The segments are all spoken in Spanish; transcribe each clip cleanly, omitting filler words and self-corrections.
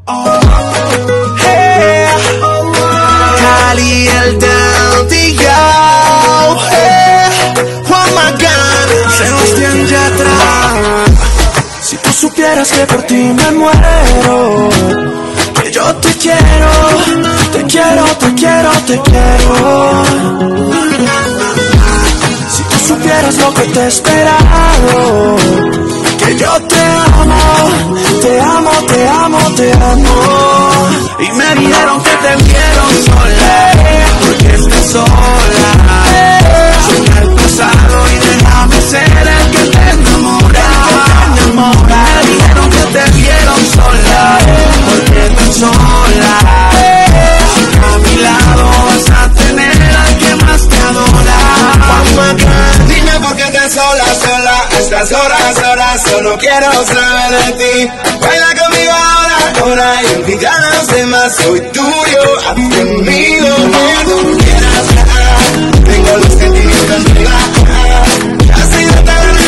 Hey, Cali el Daddy, yo. Hey, Juan Magán, Sebastián Yatra. Si tú supieras que por ti me muero, que yo te quiero, te quiero, te quiero, te quiero. Si tú supieras lo que te he esperado, que yo te amo, te amo, te amo, te amo. Y me dijeron que te vieron sola, porque estás sola. Suelta el pasado y déjame ser el que te enamora. Me dijeron que te vieron sola, porque estás sola. A mi lado vas a tener al que más te adora. Dime por qué estás sola, sola. Estas horas, horas, solo quiero saber de ti. Baila conmigo ahora, ahora y olvida a los demás. Soy tuyo, haz conmigo que tú quieras. Tengo los sentimientos privados. Así no te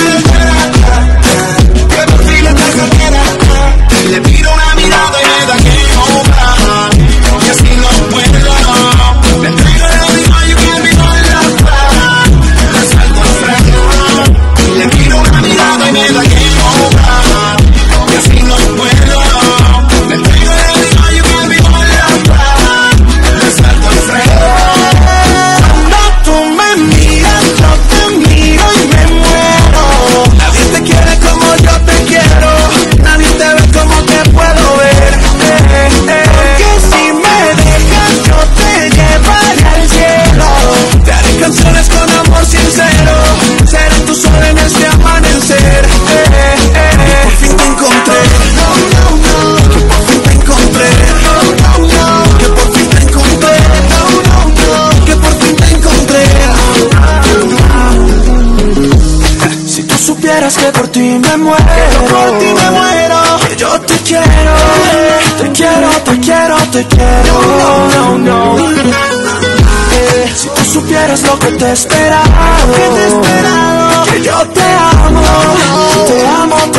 que por fin estás soltera. Le pido una mirada y me da que no. Y así no puedo. Le entrego el mismo y que mi bola. Le salgo al freno. Le pido una mirada y me da que no. Y así no puedo. Le entrego el mismo y que mi bola. Le salgo al freno. Cuando tú me miras, yo te miro y me muero. Nadie te quiere como yo te quiero. Nadie te ve como te puedo ver. Porque si me dejas yo te llevaré al cielo. Te haré canciones con amor sincero. Seré tu sol en este amanecer. Por fin te encontré. Que por fin te encontré. Que por fin te encontré. Que por fin te encontré. Si tú supieras que por ti me muero, que yo te quiero, te quiero, te quiero, te quiero. No. Si tú supieras lo que te he esperado, que yo te amo, te amo,